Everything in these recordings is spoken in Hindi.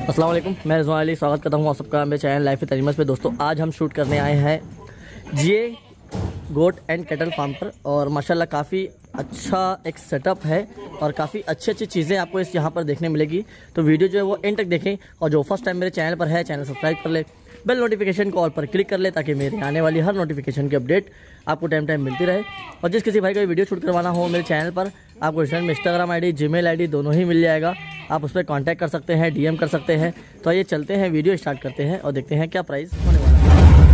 अस्सलाम वालेकुम, मैं रिजवान अली स्वागत करता हूँ आप सबका मेरे चैनल लाइफ विद एनिमल्स पे। दोस्तों आज हम शूट करने आए हैं GA goat and cattle farm पर और माशाल्लाह काफ़ी अच्छा एक सेटअप है और काफ़ी अच्छी अच्छी चीज़ें आपको इस यहाँ पर देखने मिलेगी। तो वीडियो जो है वो एंड तक देखें और जो फर्स्ट टाइम मेरे चैनल पर है चैनल सब्सक्राइब कर ले, बेल नोटिफिकेशन को ऑल पर क्लिक कर ले ताकि मेरे आने वाली हर नोटिफिकेशन की अपडेट आपको टाइम टाइम मिलती रहे। और जिस किसी भाई का वीडियो शूट करवाना हो मेरे चैनल पर आपको चैनल में इंस्टाग्राम आईडी, जीमेल आईडी दोनों ही मिल जाएगा। आप उस पर कांटेक्ट कर सकते हैं, डीएम कर सकते हैं। तो ये चलते हैं, वीडियो स्टार्ट करते हैं और देखते हैं क्या प्राइस होने वाला है।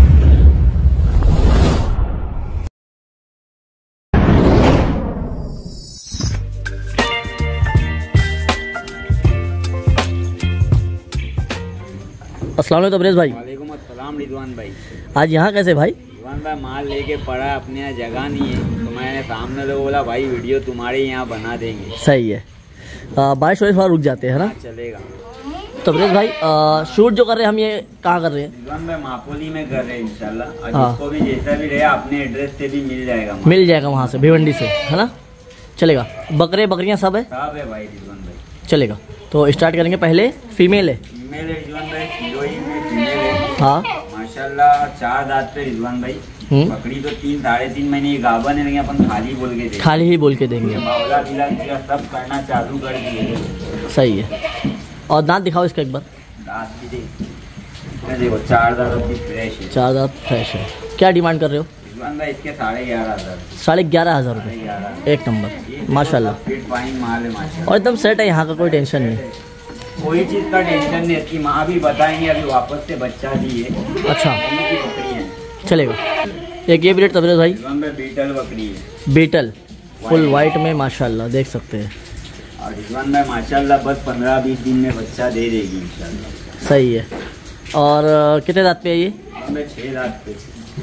अस्सलाम वालेकुम तबरेज़ भाई। वालेकुम अस्सलाम रिजवान भाई। आज यहाँ कैसे भाई? रिजवान भाई माल लेके पड़ा, अपने यहाँ जगह नहीं है तो मैंने सामने तो बोला भाई वीडियो तुम्हारे यहाँ बना देंगे। सही है, बारिश वरिश थोड़ा रुक जाते हैं ना, चलेगा। तबरेज़ भाई शूट जो कर रहे हैं हम ये कहाँ कर रहे हैं? रिजवान भाई मापोली में कर रहे हैं इंशाल्लाह, और जिसको भी जैसा भी रहे अपने एड्रेस से भी मिल जाएगा वहाँ से भिवंडी से, है ना? चलेगा। बकरियाँ सब है? सब है भाई रिजवान भाई। चलेगा, तो स्टार्ट करेंगे। पहले फीमेल है? फीमेल है रिजवान भाई, हीरोइन में फीमेल है। हाँ माशाल्लाह 4 दांत पे रिजवान भाई। बकरी तो 3-3.5 महीने की गाभन है, लेकिन अपन खाली बोल के देंगे। खाली ही बोल के देंगे। बावला बिला सब करना चालू कर दिए। सही है। और दांत दिखाओ इसका एक बार। दांत भी देखो 4 दांत अभी फ्रेश है। 4 दांत फ्रेश है। क्या डिमांड कर रहे हो? रिजवान भाई इसके 11,500। 11,500 रुपये, एक नंबर माशाल्लाह। फिट फाइन माल है माशाल्लाह, और एकदम सेट है, यहाँ का कोई टेंशन नहीं। कोई चीज़ का टेंशन नहीं। इसकी माँ भी बताएंगे, अभी वापस से बच्चा दी है। अच्छा की बकरी है, चलेगा। एक ये ब्रीड तबरेज़ भाई? रिजवान भाई बीटल बकरी है। बीटल फुल वाइट में माशाल्लाह देख सकते हैं। और रिजवान भाई माशाल्लाह बस 15-20 दिन में बच्चा दे देगी इंशाल्लाह। सही है। और कितने दांत पे है ये? 6 दांत पे,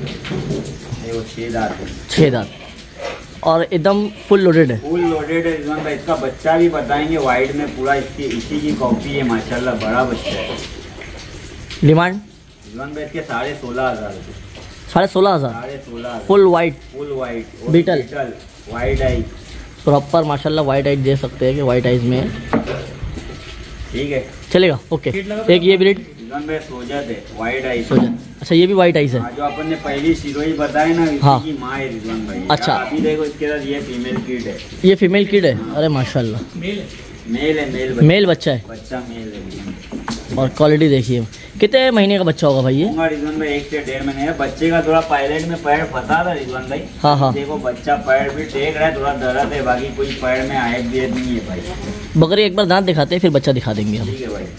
देखो 6 दांत है। 6 दांत और एकदम फुल लोडेड है। फुल लोडेड है रिजवान भाई। इसका बच्चा भी बताएंगे वाइट में पूरा, इसकी इसी की कॉपी है माशाल्लाह, बड़ा बच्चा है। डिमांड रिजवान भाई इसके 16,500 रुपये। 16,500 16,500 full white full white Beetal white eye proper माशाल्लाह वाइट आइज दे सकते हैं कि वाइट आइज में है। ठीक है, चलेगा। ओके। एक ये ब्रीड रिजवान भाई सोजत है, वाइट आई। अच्छा ये भी वाइट आइज है। जो अपन ने पहली शिरोई बताई ना, हाँ। की माँ है रिजवान भाई। अच्छा अभी देखो इसके साथ ये फीमेल किड है। ये फीमेल किड है? अरे माशाल्लाह मेल है, मेल बच्चा है। बच्चा मेल है। और क्वालिटी देखिए, कितने महीने का बच्चा होगा भाई ये? रिजवान भाई 1 से 1.5 महीने है। बच्चे का थोड़ा पायलट में पैर फंसा था रिजवान भाई। हाँ हाँ। देखो बच्चा पैर भी टेक रहा है, थोड़ा दर्द है, बाकी कोई पैर में आयत भी नहीं है भाई। बकरी एक बार दांत दिखाते हैं फिर बच्चा दिखा देंगे हम। ठीक है भाई।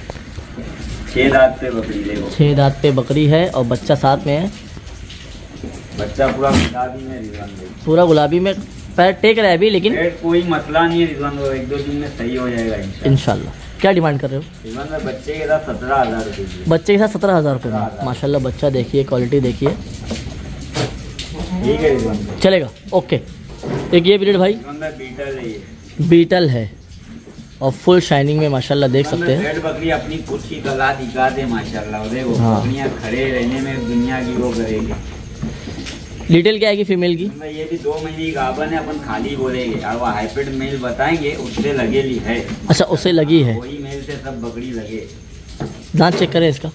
6 दांत पे बकरी, देखो 6 दांत पे बकरी है और बच्चा साथ में है। बच्चा पूरा गुलाबी में रिजवान भाई, पूरा गुलाबी में, पैर टेक रहा है अभी लेकिन कोई मसला नहीं है रिजवान भाई, 1-2 दिन में सही हो जाएगा इंशाल्लाह। क्या डिमांड कर रहे हो? रिजवान भाई बच्चे के साथ 17,000 रुपये। बच्चे के साथ 17,000 रुपये में माशाल्लाह। बच्चा देखिए, क्वालिटी देखिए। ठीक है रिजवान भाई, चलेगा। ओके। एक ये ब्रीड भाई? रिजवान भाई बीटल है ये। बीटल है और फुल शाइनिंग में माशाल्लाह देख सकते हैं। रेड बकरी अपनी खुद की कला दिखा दे माशाल्लाह। देखो हाँ। बकरियां खड़े रहने में दुनिया की वो करेगी। डिटेल क्या आएगी फीमेल की? ये भी 2 महीने की गाभन है, अपन खाली बोलेंगे और वो हाइब्रिड मेल बताएंगे, उससे लगेली है। अच्छा उससे लगी है? वही मेल से सब बकरी लगे। दांत चेक करें इसका।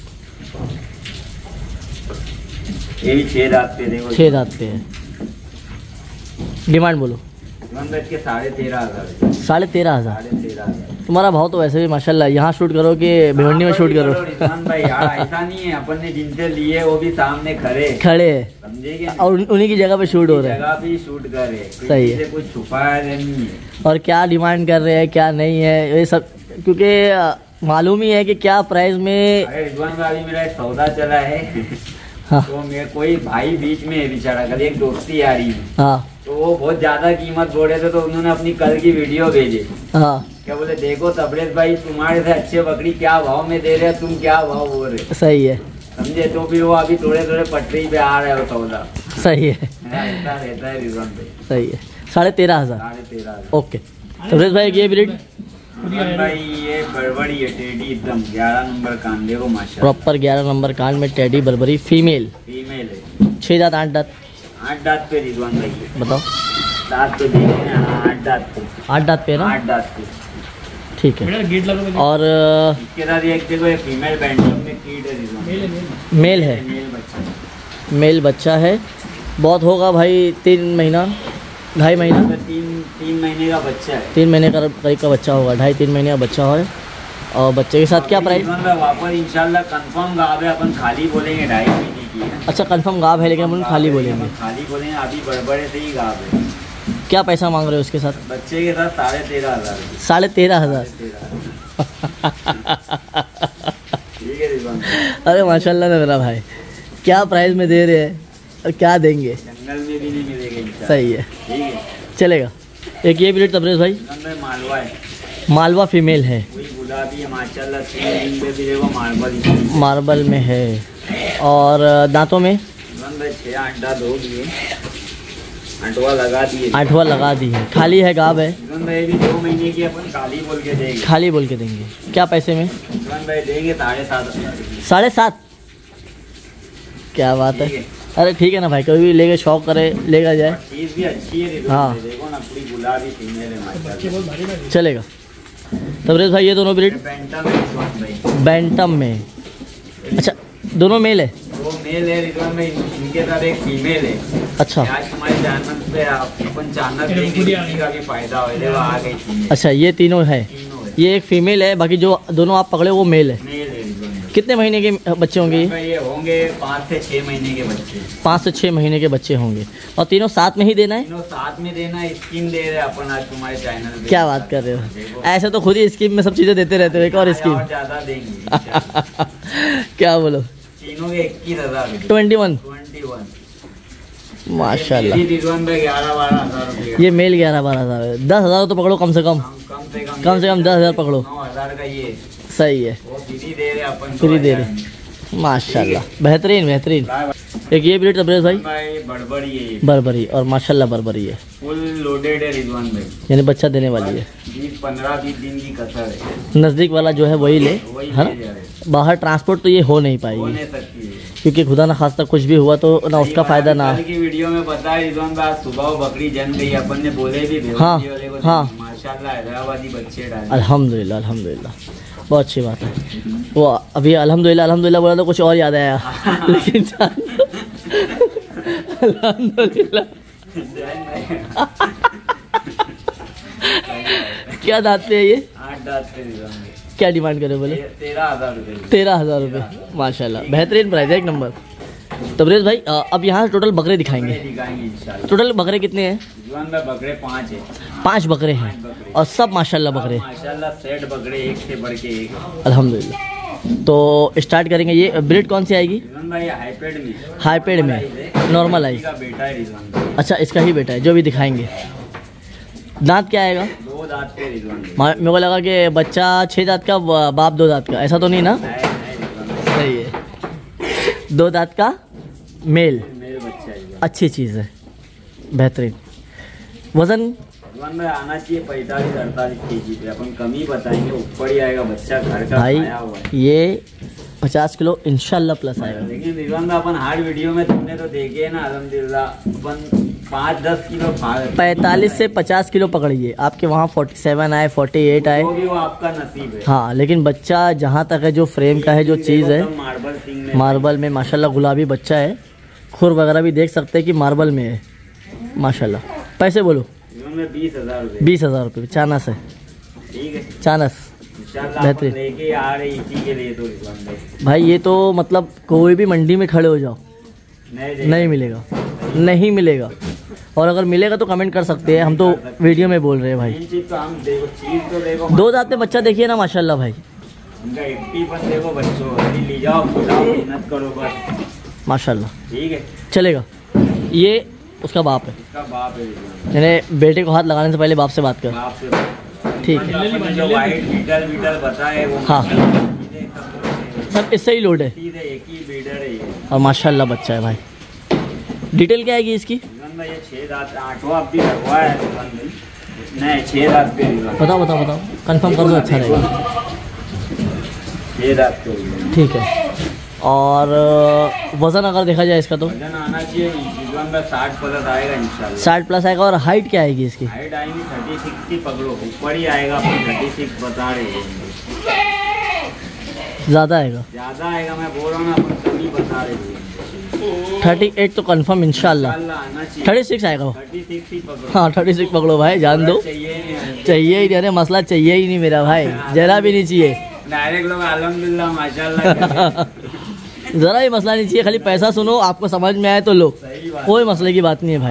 ये भी 6 दांत पे, देखो 6 दांत पे है। डिमांड बोलो। के 13,500। 13,500। 13,500 तुम्हारा भाव तो वैसे भी माशाल्लाह। यहाँ शूट करो कि भिवंडी में शूट करो? रिजवान भाई यार ऐसा नहीं है, अपन ने जिनसे लिए वो भी सामने खड़े है समझे क्या? और उन्हीं की जगह पे शूट हो रहा है। जगह भी शूट कर रहे, सही है। कुछ छुपाया नहीं है। और क्या डिमांड कर रहे हैं क्या नहीं है ये सब, क्योंकि मालूम ही है कि क्या प्राइस में। अरे रिजवान भाई मेरा एक सौदा चला है। हाँ। तो मेरे कोई भाई बीच में है बेचारा, कल एक दोस्ती आ रही है। हाँ तो वो बहुत ज्यादा कीमत बोल रहे थे, तो उन्होंने अपनी कल की वीडियो भेजी। हाँ। क्या बोले, देखो तबरेज भाई तुम्हारे से अच्छे बकरी क्या भाव में दे रहे हैं, तुम क्या भाव बोल रहे। सही है। समझे? तो फिर वो अभी थोड़े थोड़े पटरी पे आ रहे हो सौदा। सही है। ऐसा रहता है रिजवान भाई। सही है। 13,500। 13,500। ओके। तबरेज भाई ये ब्रीड? भाई ये बड़बड़ी है, टेडी एकदम 11 नंबर कान, देखो माशाल्लाह प्रॉपर 11 नंबर कान में टेडी बर्बरी फीमेल फीमेल है। 6 दांत 8 दांत? 8 दांत पे रिजवान भाई। बताओ। दांत पे देखते हैं, 8 दांत पे। 8 दांत पे ना? 8 दांत पे। ठीक है। और इसके साथ एक देखो एक फीमेल बैंटम में कीट है रिजवान। मेल है, मेल बच्चा है। बहुत होगा भाई 3 महीना 2.5 महीना 3 महीने का बच्चा है। 3 महीने का करीब का बच्चा होगा, 2.5-3 महीने का बच्चा है। और बच्चे के साथ क्या प्राइस? वापस इंशाल्लाह कंफर्म गाँव है, अपन खाली बोलेंगे 2.5 महीने की है। अच्छा कंफर्म गाँव है, लेकिन अपन खाली बोलेंगे। खाली बोलेंगे, अभी बड़बड़े से ही गाँव है। क्या पैसा मांग रहे हो उसके साथ? बच्चे के साथ 13,500। 13,500? ठीक है रिजवान। अरे माशाल्लाह ना मेरा भाई, क्या प्राइस में दे रहे हैं और क्या देंगे? जंगल में भी नहीं मिलेगा इंशाल्लाह। सही है, ठीक है चलेगा। एक ये ब्रीड तबरेज़ भाई मालवा है, मालवा फीमेल है, वही गुलाबी है माशाल्लाह। 3 दिन में भी देखो मार्बल मार्बल में है। और दांतों में 6 अंडा दो दिए, 8वां लगा दिए। 8वां लगा दी है। खाली है गाँव है? भाई भी 2 महीने की अपन खाली बोल के देंगे। खाली बोल के देंगे। क्या पैसे में? भाई देंगे 7,500। 7.5? क्या बात है। अरे ठीक है ना भाई, कभी भी लेके शौक करे लेगा जाए। चीज़ भी अच्छी है। हाँ देखो ना पूरी गुलाबी फीमेल है माशाल्लाह। चलेगा। तबरेज़ भाई ये दोनों ब्रीड बैंटम है रिजवान भाई। बैंटम में, अच्छा दोनों मेल है? वो मेल है रिजवान भाई, इनके साथ एक फीमेल है। अच्छा आज हमारे चैनल पे अपन चैनल देंगे, किसी का भी फायदा हो जाएगा। आ गई फीमेल। अच्छा ये तीनों है, ये एक फीमेल है, बाकी जो दोनों आप पकड़े वो मेल है। मेल है रिजवान भाई। कितने महीने के बच्चे होंगे ये होंगे 5 से 6 महीने के बच्चे। 5 से 6 महीने के बच्चे होंगे। और तीनों साथ में ही देना है? तीनों साथ में देना। स्कीम दे रहे हैं अपन आज तुम्हारे चैनल पे। क्या बात कर रहे हो, ऐसे तो खुद ही स्कीम में सब चीज़ें देते रहते हो। एक और स्कीम ज़्यादा देंगे। क्या बोलो? तीनों के 21,000। 21 21 माशाल्लाह। रिजवान भाई 11-12 हज़ार रुपये। ये मेल 11-12 हज़ार, 10,000 तो पकड़ो कम से कम। कम से कम 10,000 पकड़ो। 9,000 का ये सही है, वो फ्री दे रहे अपन। फ्री दे रहे माशाल्लाह। बेहतरीन बेहतरीन। एक ये ब्रीड तबरेज़ भाई बड़बड़ी है, बर्बरी, और माशाल्लाह बर्बरी है, फुल लोडेड है रिजवान भाई। यानी बच्चा देने वाली है। 15-20 दिन की कसर है। नज़दीक वाला जो है वही ले, वही है ले ना? जा रहे हैं। बाहर ट्रांसपोर्ट तो ये हो नहीं हो पाएगी, नहीं सकती है। क्योंकि खुदा ना खास्ता कुछ भी हुआ तो ना उसका फ़ायदा ना। कल की वीडियो में बताया रिजवान भाई, आज सुबह वो बकरी जन गई। अपन ने बोले भी हाँ, वाले को हाँ। माशाल्लाह हैदराबादी बच्चे डाले। अल्हम्दुलिल्लाह अल्हम्दुलिल्लाह, बहुत अच्छी बात है। वो अभी अल्हम्दुलिल्लाह अल्हम्दुलिल्लाह बोला तो कुछ और याद आया लेकिन अल्हम्दुलिल्लाह। क्या दांत पे है ये? 8 दांत पे रिजवान भाई। क्या डिमांड करे बोले? 13,000 रुपये। 13,000 रुपये माशाल्लाह, बेहतरीन प्राइस है, एक नंबर। तबरेज़ भाई अब यहाँ टोटल बकरे दिखाएंगे। दिखाएंगे इंशाल्लाह। टोटल बकरे कितने हैं? रिजवान भाई बकरे 5 है। 5 बकरे हैं, और सब माशाल्लाह बकरे माशाल्लाह सेट बकरे, एक से बढ़ के एक। अल्हम्दुलिल्लाह। तो स्टार्ट करेंगे। ये ब्रीड कौन सी आएगी? रिजवान भाई हाईपेड में। हाईपेड में, नॉर्मल आई। का बेटा है रिजवान भाई। अच्छा इसका ही बेटा है जो भी दिखाएंगे। दांत क्या आएगा? 2 दांत पे रिजवान भाई। मेरे को लगा कि बच्चा 6 दांत का बाप 2 दांत का, ऐसा तो नहीं ना? है रिजवान भाई। सही है, 2 दांत का मेल, मेरे बच्चा है। अच्छी चीज़ है, बेहतरीन। वज़न रिजवान भाई आना चाहिए 45-48 kg पे। अपन कम ही बताएंगे, ऊपर ही आएगा। बच्चा घर का भाई खाया हुआ है। ये 50 किलो इंशाल्लाह प्लस आएगा। लेकिन रिजवान भाई अपन हर वीडियो में तुमने तो देखे है ना, अल्हम्दुलिल्लाह अपन 5-10 किलो खा रहे हैं। 45 से 50 किलो पकड़िए, आपके वहाँ 47 आए 48 आए, वो भी वो आपका नसीब है। हाँ। लेकिन बच्चा जहाँ तक है, जो फ्रेम का है, जो चीज़ है, मार्बल सिंह में मार्बल में माशाल्लाह गुलाबी बच्चा है। खुर वगैरह भी देख सकते हैं कि मार्बल में है माशाल्लाह। पैसे बोलो? 20,000 रुपये। 20,000 रुपये चानस है, ठीक है चानस इंशाल्लाह। बेहतरीन। अपन लेके आ रहे इसी के लिए तो रिजवान भाई। भाई ये तो मतलब कोई भी मंडी में खड़े हो जाओ नहीं मिलेगा, नहीं मिलेगा। और अगर मिलेगा तो कमेंट कर सकते हैं, हम तो वीडियो में बोल रहे हैं भाई। मेन चीज तो हम देखो, चीज तो देखो। 2 दांत में बच्चा देखिए ना माशाल्लाह भाई, उनका एक्टिव देखो बच्चों। अभी ले जाओ, खिलाओ, मेहनत करो बस, माशाल्लाह। ठीक है। चलेगा। ये उसका बाप है, इसका बाप है रिजवान। यानी बेटे को हाथ लगाने से पहले बाप से बात कर। बाप से ठीक है। अपन जो वाइट बीटल बताए वो हाँ। सीधे सब इससे ही लोड है, सीधे एक ही बीडर है ये। और माशाल्लाह बच्चा है भाई। डिटेल क्या आएगी इसकी? रिजवान भाई ये 6 दांत 8वां अब भी लगवा है रिजवान भाई। नहीं 6 दांत पे रिजवान। बताओ बताओ बताओ, कंफर्म कर दो, अच्छा रहेगा। 6 दांत पे रिजवान। ठीक है। और वज़न अगर देखा जाए इसका तो वजन आना चाहिए रिजवान भाई 60 प्लस आएगा इंशाल्लाह। 60 प्लस आएगा। और हाइट क्या आएगी इसकी? हाइट आएगी 36 की, पकड़ो ऊपर ही आएगा, अपन 36 बता रहे हैं। ज़्यादा आएगा? ज़्यादा आएगा, मैं बोल रहा हूँ ना, अपन कमी बता रहे हैं। 38 तो कंफर्म इंशाल्लाह। आना चाहिए। 36 आएगा वो? 36 ही पकड़ो। हाँ 36 पकड़ो भाई, जान दो। चाहिए ही नहीं, अरे मसला चाहिए ही नहीं मेरा भाई, जरा भी नहीं चाहिए। डायरेक्ट लोग अल्हम्दुलिल्लाह माशाल्लाह ज़रा ही मसला नहीं चाहिए, खाली पैसा सुनो, आपको समझ में आए तो लो, कोई मसले की बात नहीं है भाई।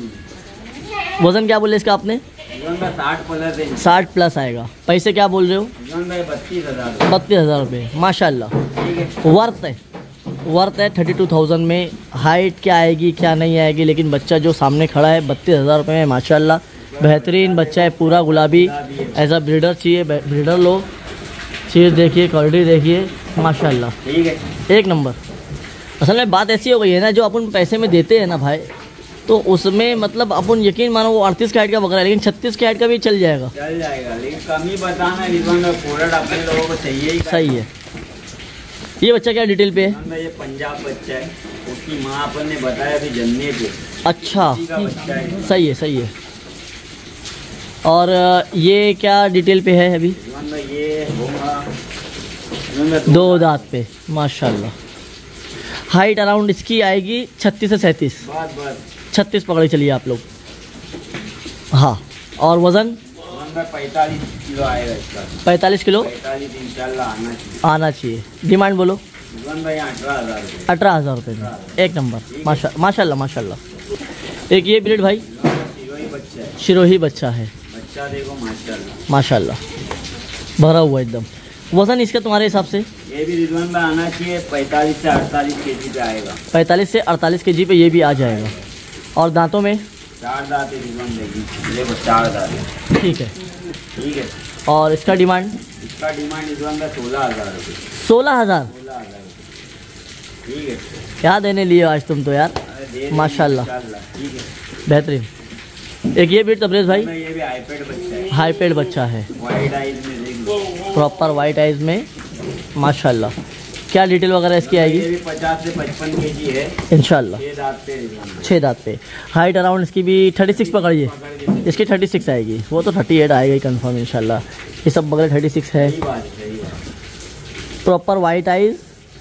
वज़न क्या बोले इसका आपने? 60 प्लस है। 60 प्लस आएगा। पैसे क्या बोल रहे हो? 32,000। 32,000 रुपये, माशाल्लाह वर्थ है, वर्थ है 32,000 में। हाइट क्या आएगी क्या नहीं आएगी, लेकिन बच्चा जो सामने खड़ा है 32,000 रुपये में माशाल्लाह बेहतरीन बच्चा है, पूरा गुलाबी। एज अ ब्रीडर चाहिए, ब्रीडर लो। चीज़ देखिए, क्वालिटी देखिए माशाल्लाह, ठीक है, एक नंबर। असल में बात ऐसी हो गई है ना, जो अपन पैसे में देते हैं ना भाई, तो उसमें मतलब अपन यकीन मानो वो 38 कैरेट का बकरा है, लेकिन 36 कैरेट का भी चल जाएगा, लेकिन कम ही बताना रिजवान भाई, प्रोडक्ट अपने लोगों को चाहिए ही। सही है। ये बच्चा क्या डिटेल पे है? ये पंजाब बच्चा है, उसकी माँ अपन ने बताया अभी जन्ने पे। अच्छा, का बच्चा है। सही है, सही है। और ये क्या डिटेल पे है अभी? रिजवान भाई ये होगा 2 दांत पे माशाल्लाह। हाइट अराउंड इसकी आएगी 36 से 37, बस 36 पकड़े चलिए आप लोग। हाँ, और वज़न 45 किलो आएगा इसका। 45 किलो 45 इंशाल्लाह आना चाहिए। आना चाहिए। डिमांड बोलो? रिजवान भाई 18,000 रुपये। 18,000 रुपये में, एक नंबर माशाल्लाह माशाल्लाह। एक ये ब्रीड भाई शिरोही बच्चा है, शिरोही बच्चा है, बच्चा देखो माशाल्लाह माशाल्लाह भरा हुआ एकदम। वज़न इसका तुम्हारे हिसाब से? ये भी रिजवान भाई आना चाहिए 45 से 48 केजी पे आएगा। 45 से 48 केजी पे ये भी आ जाएगा। और दांतों में? 4 दांत है रिजवान भाई, देखो 4 दांत है। ठीक है, ठीक है। और इसका डिमांड? इसका डिमांड रिजवान भाई 16,000 रुपये। 16,000? 16,000 रुपये, ठीक है। क्या देने लिए आज तुम तो यार, अरे दे देंगे माशाल्लाह, इंशाल्लाह, ठीक है। बेहतरीन। एक ये ब्रीड तबरेज़ भाई? ये भी हाईपेड बच्चा है, हाईपेड बच्चा है, वाइट आइज में देख लो, प्रॉपर वाइट आइज में माशाल्लाह। क्या डिटेल वगैरह इसकी ये आएगी? भी 50 से 55 केजी है इंशाल्लाह। 6 दांत पे रिजवान भाई। 6 दांत पे। हाइट अराउंड इसकी भी 36 पकड़िए, पकड़ के इसकी 36 आएगी, वो तो 38 आएगा ही कंफर्म इंशाल्लाह। ये सब बगैर 36 है। सही बात है, सही बात है। Proper white eyes,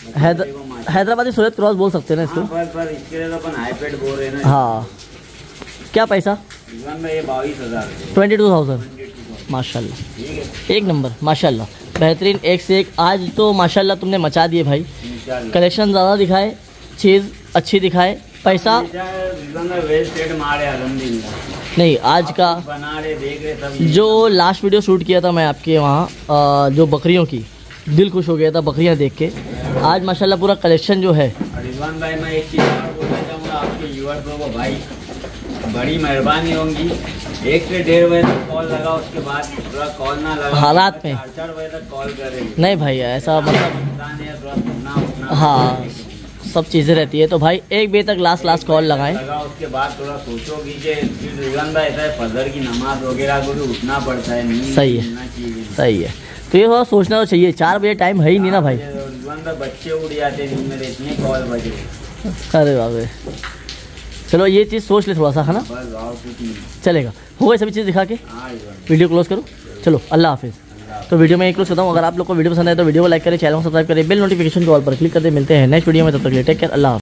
Hyderabadi Surat cross बोल सकते हैं ना इसको? हाँ, बस इसके लिए तो अपन हाईपेड बोल रहे हैं ना। हाँ। क्या पैसा? रिजवान भाई ये 22,000 रुपये। 22,000 माशाल्लाह, ठीक है एक नंबर माशाल्लाह बेहतरीन, एक से एक। आज तो माशाल्लाह तुमने मचा दिए भाई, इंशाल्लाह। कलेक्शन ज़्यादा दिखाए, चीज़ अच्छी दिखाए, पैसा रिजवान भाई वेल सेट मारे अल्हम्दुलिल्लाह। नहीं। आज का बना रहे देख रहे सब। जो लास्ट वीडियो शूट किया था मैं आपके वहाँ, जो बकरियों की, दिल खुश हो गया था बकरियाँ देख के। आज माशाल्लाह पूरा कलेक्शन जो है। रिजवान भाई मैं एक चीज़ और बोलना चाहूँगा आपके व्यूअर्स को, भाई बड़ी मेहरबानी होगी, 1 से 1.5 बजे तक कॉल लगा, उसके बाद थोड़ा कॉल ना लगा, हालात में 4 बजे तक कॉल करेंगे। नहीं भाई, ऐसा मतलब इंसान है, थोड़ा सुनना उठना हाँ सब चीज़ें रहती है, तो भाई 1 बजे तक लास्ट कॉल लगाएं। लगा, उसके बाद थोड़ा सोचो कि रिजवान भाई ऐसा है, फजर की नमाज वगैरह को भी उठना पड़ता है, नींद सही है, मिलना चाहिए। सही है, तो ये थोड़ा सोचना तो चाहिए। 4 बजे टाइम है ही नहीं ना भाई। रिजवान भाई बच्चे उड़ जाते हैं नींद में, इतने कॉल बजे। अरे बाबे, चलो ये चीज़ सोच ले थोड़ा सा, है ना? बस और कुछ नहीं। चलेगा, हो गई सभी चीज़ दिखा के। हाँ रिजवान भाई। वीडियो क्लोज करो, चलो अल्लाह हाफिज़। तो वीडियो में क्लोज करता हूँ। अगर आप लोग को वीडियो पसंद आए तो वीडियो को लाइक करें, चैनल को सब्सक्राइब करें, बेल नोटिफिकेशन को ऑल पर क्लिक करते। मिलते हैं नेक्स्ट वीडियो में, तब तक के लिए टेक केयर, अल्लाह हाफिज़।